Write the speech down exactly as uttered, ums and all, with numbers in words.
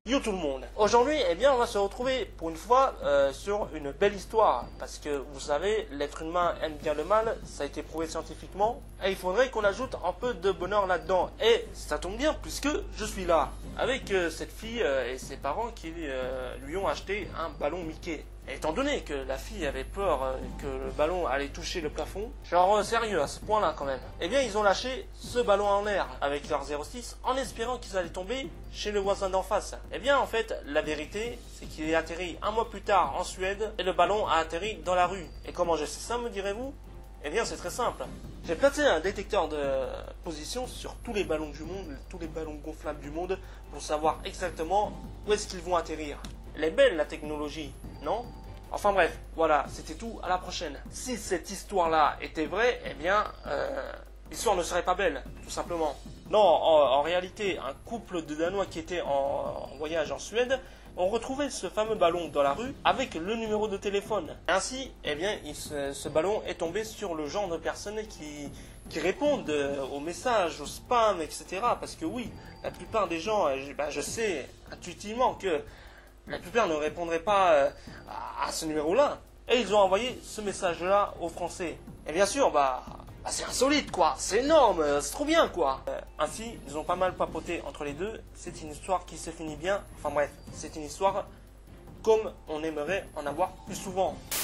Yo tout le monde. Aujourd'hui, eh bien, on va se retrouver pour une fois euh, sur une belle histoire. Parce que vous savez, l'être humain aime bien le mal, ça a été prouvé scientifiquement. Et il faudrait qu'on ajoute un peu de bonheur là-dedans. Et ça tombe bien puisque je suis là. Avec euh, cette fille euh, et ses parents qui euh, lui ont acheté un ballon Mickey. Et étant donné que la fille avait peur euh, que le ballon allait toucher le plafond, genre euh, sérieux à ce point-là quand même, eh bien ils ont lâché ce ballon en l'air avec leur zéro six en espérant qu'ils allaient tomber chez le voisin d'en face. Eh bien en fait, la vérité, c'est qu'il est atterri un mois plus tard en Suède et le ballon a atterri dans la rue. Et comment je sais ça, me direz-vous? Eh bien c'est très simple. J'ai placé un détecteur de position sur tous les ballons du monde, tous les ballons gonflables du monde, pour savoir exactement où est-ce qu'ils vont atterrir. Elle est belle la technologie, non? Enfin bref, voilà, c'était tout, à la prochaine. Si cette histoire-là était vraie, eh bien, euh, l'histoire ne serait pas belle, tout simplement. Non, en, en réalité, un couple de Danois qui était en, en voyage en Suède ont retrouvé ce fameux ballon dans la rue avec le numéro de téléphone. Ainsi, eh bien, il, ce, ce ballon est tombé sur le genre de personnes qui, qui répondent aux messages, au spam, et cetera. Parce que oui, la plupart des gens, ben, je sais intuitivement que la plupart ne répondraient pas euh, à, à ce numéro-là. Et ils ont envoyé ce message-là aux Français. Et bien sûr, bah, bah c'est insolite, quoi. C'est énorme, c'est trop bien, quoi. Euh, ainsi, ils ont pas mal papoté entre les deux. C'est une histoire qui se finit bien. Enfin bref, c'est une histoire comme on aimerait en avoir plus souvent.